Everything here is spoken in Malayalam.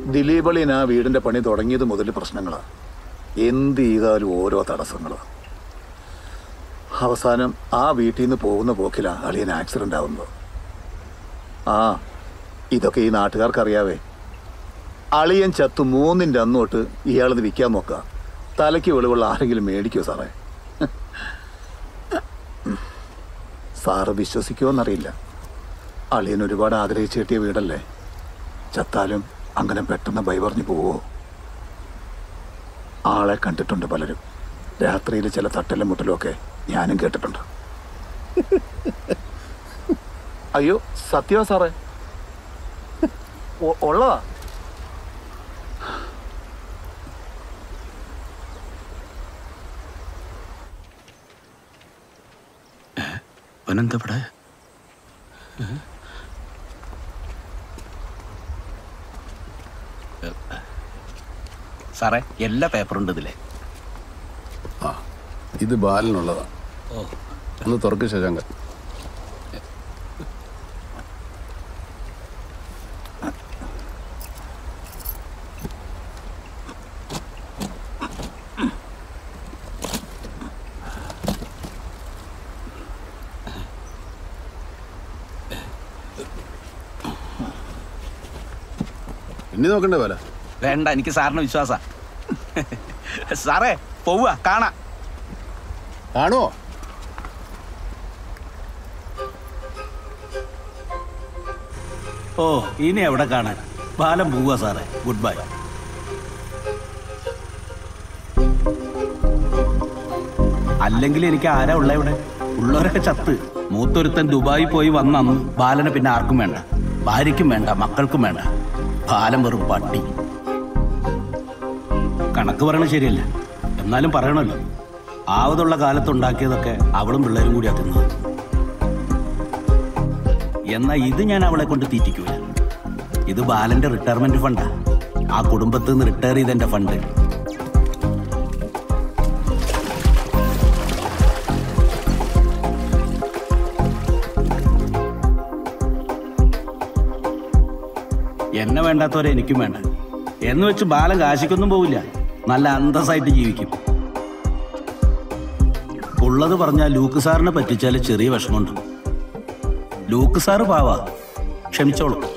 ദിലീപളിന് ആ വീടിന്റെ പണി തുടങ്ങിയത് മുതൽ പ്രശ്നങ്ങളാണ്. എന്ത് ചെയ്താലും ഓരോ തടസ്സങ്ങളാണ്. അവസാനം ആ വീട്ടിൽ നിന്ന് പോകുന്ന പോക്കിലാണ് അളിയൻ ആക്സിഡന്റ് ആവുന്നത്. ആ ഇതൊക്കെ ഈ നാട്ടുകാർക്കറിയാവേ. അളിയൻ ചത്തു 3ന്റെ അന്നോട്ട് ഇയാളിത് വിൽക്കാൻ നോക്കുക. തലയ്ക്ക് വെളിവുള്ള ആരെങ്കിലും മേടിക്കുമോ സാറേ? സാറ് വിശ്വസിക്കുമോന്നറിയില്ല. അളിയൻ ഒരുപാട് ആഗ്രഹിച്ചു കിട്ടിയ വീടല്ലേ. ചത്താലും അങ്ങനെ പെട്ടെന്ന് പറഞ്ഞു പോവോ? ആളെ കണ്ടിട്ടുണ്ട് പലരും. രാത്രിയിൽ ചില തട്ടലും മുട്ടലും ഒക്കെ ഞാനും കേട്ടിട്ടുണ്ട്. അയ്യോ സത്യമാ സാറേ, ഉള്ളതാ. അവനെന്തവിടെ? സാറേ എല്ലാ പേപ്പറുണ്ട് ഇതിലെ. ആ ഇത് ബാലനുള്ളതാ. ഒന്ന് തുറക്ക് ശശാങ്കൻ. ഇനി നോക്കണ്ടേ പോലെ? വേണ്ട, എനിക്ക് സാറിന് വിശ്വാസ. സാറേ പോവുക, കാണാം. കാണുവോ? ഓ ഇനി എവിടെ കാണാൻ? ബാലം പോവുക സാറേ. Good bye. അല്ലെങ്കിൽ എനിക്ക് ആരാ ഉള്ള ഇവിടെ? ഉള്ളവരൊക്കെ ചത്ത്. മൂത്തൊരുത്തൻ ദുബായി പോയി വന്നു. ബാലനെ പിന്നെ ആർക്കും വേണ്ട, ഭാര്യയ്ക്കും വേണ്ട, മക്കൾക്കും വേണ്ട. ബാലൻ വെറും പട്ടി. കണക്ക് പറയണത് ശരിയല്ല, എന്നാലും പറയണല്ലോ. ആവതുള്ള കാലത്തുണ്ടാക്കിയതൊക്കെ അവളും പിള്ളേരും കൂടിയാ തിന്നത്. എന്നാ ഇത് ഞാൻ അവളെ കൊണ്ട് തീറ്റിക്കൂല. ഇത് ബാലന്റെ റിട്ടയർമെന്റ് ഫണ്ടാ. ആ കുടുംബത്തിൽ നിന്ന് റിട്ടയർ ചെയ്തെന്റെ ഫണ്ട്. എന്നെ വേണ്ടാത്തവരെ എനിക്കും വേണ്ട എന്ന് വെച്ച് ബാലൻ കാശിക്കൊന്നും പോവില്ല. നല്ല അന്തസ്സായിട്ട് ജീവിക്കും. ഉള്ളത് പറഞ്ഞാൽ ലൂക്ക് സാറിനെ പറ്റിച്ചാൽ ചെറിയ വിഷമമുണ്ട്. ലൂക്ക് സാറ് പാവാ, ക്ഷമിച്ചോളൂ.